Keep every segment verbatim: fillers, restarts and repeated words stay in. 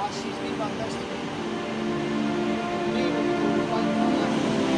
she's been fantastic. Name will find her life.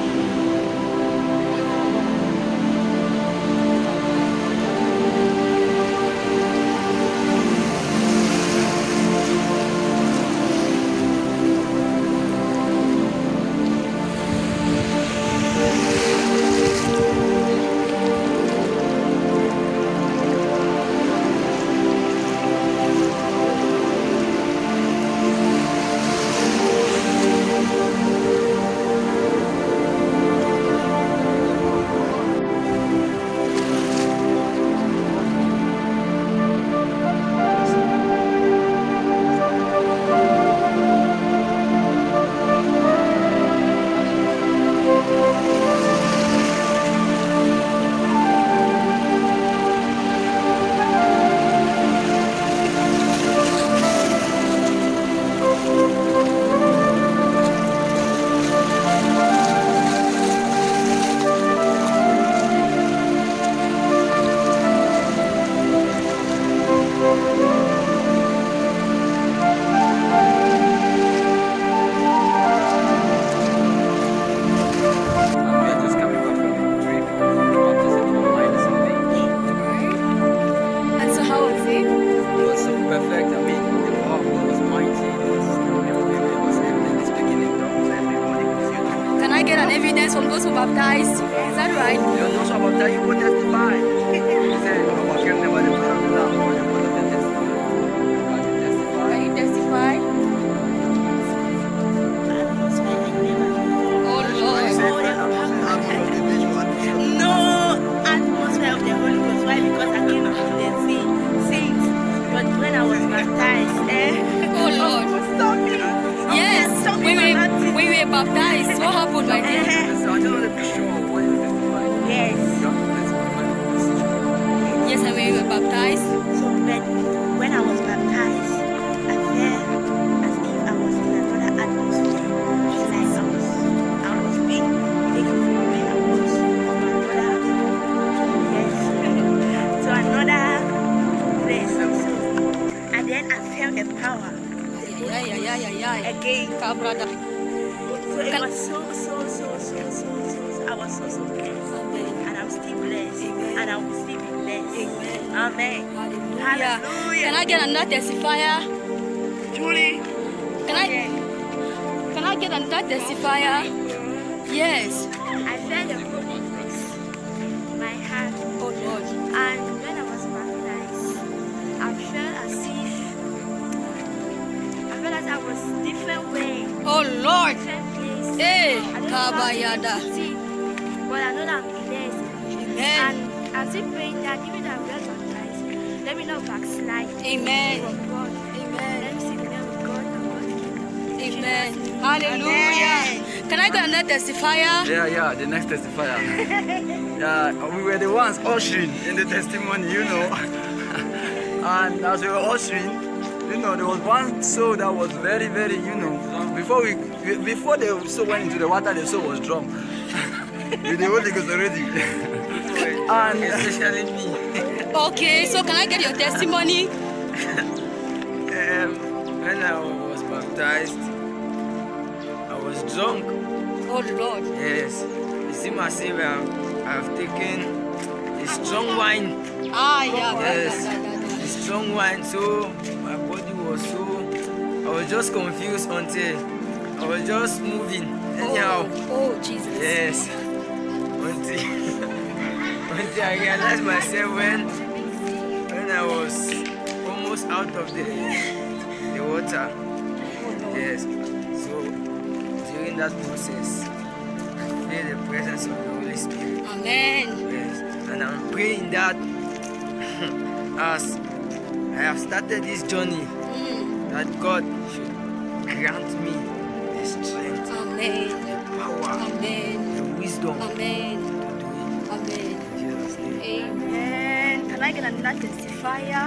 From those who baptized, is that right? Yeah, those who are baptized, you will testify. He said, "I came never the blood of the Lamb, but the blood of the testify." Can you testify? Oh Lord. No atmosphere of the Holy Ghost. Why? Because I came to the saints. But when I was baptized, eh? Oh Lord. Stop me. Yes. When we, when we were baptized, what happened, my dear? Yes. Yes, and when we were baptized. So but when I was baptized, I felt as if I was in another atmosphere. It's like I was, I was being taken from where I was from another, yes, to another place. So, and then I felt the power. Yeah, yeah, yeah, yeah, yeah. Again. Brother. So it was so, so, so, so, so, so, I was so, so blessed. Amen. And I'm still blessed. Amen. And I will still be blessed. Amen. Amen. Hallelujah. Hallelujah. Can I get another testifier? Julie. Can I, can I get another testifier? Yes. I felt the Holy Ghost in my heart. Oh Lord. And when I was baptized, I felt as if I felt as I was different way. Oh Lord. Different place. Hey, I don't know Kabayada. how to see, but I know that I'm blessed. Amen. And I'm still praying that even though I'm well baptized, let me not backslide. Amen. From God. Amen. Let me see the name of God and God's kingdom. Amen. Hallelujah. Can I get another testifier? Yeah, yeah, the next testifier. Yeah, we were the ones ushering in the testimony, you know. And as we were ushering, you know, there was one soul that was very, very, you know, before we, before the soul went into the water, the soul was drunk. With the Holy Ghost already. And especially me. Okay, so can I get your testimony? um, when I was baptized, I was drunk. Oh Lord. Yes. It seems as if I've, I've taken a strong wine. Ah, yeah. Yes. Yeah, yeah, yeah, yeah. A strong wine, so my body was so... I was just confused until I was just moving anyhow. Oh, oh Jesus. Yes. Until, until I realized myself when, when I was almost out of the, the water. Yes. So during that process, I feel the presence of the Holy Spirit. Amen. Yes. And I'm praying that as I have started this journey, Mm. that God should grant me the strength, Amen. the power, Amen. the wisdom Amen. to do it. Amen. In Jesus' name. Amen. Can I get another testifier?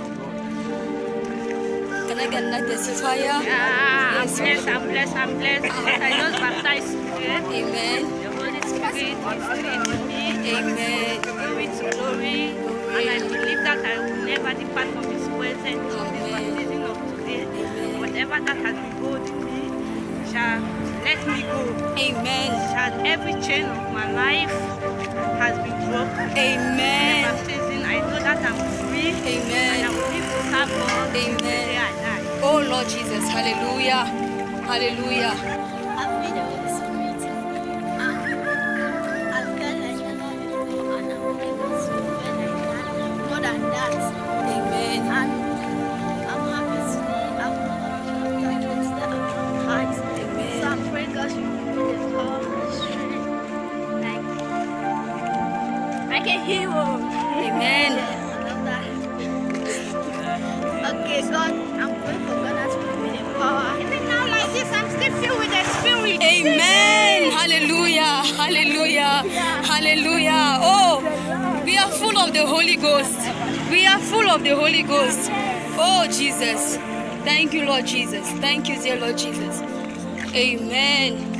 Can I get another testifier? Yeah, Yes. I'm blessed, I'm blessed, I'm blessed. I just baptized today. Amen. The Holy Spirit is leading me. Amen. Glory to glory. And I believe that I will never depart from His presence. The Amen. season of today. Amen. Whatever whatever that has been holding me shall let me go. Amen. Shall every chain of my life has been broken. Amen. Baptism, I know that I'm free. Amen. And I will live to serve God till the day I die. Oh Lord Jesus, hallelujah. Hallelujah. I feel the Holy Spirit. And I felt like the Lord before, and I'm able to feel like that. More than that. Amen. And I'm happy today. I've never felt that place that I'm from heart. Amen. So I'm praying God should give me the power and strength. Like, I can hear you. Amen. Yeah, I love that. Okay, God, I'm praying for God to give me the power. Even now like this, I'm still filled with the Spirit. Amen. Hallelujah. Hallelujah. Hallelujah. Oh, we are full of the Holy Ghost. We are full of the Holy Ghost. Oh, Jesus. Thank you, Lord Jesus. Thank you, dear Lord Jesus. Amen.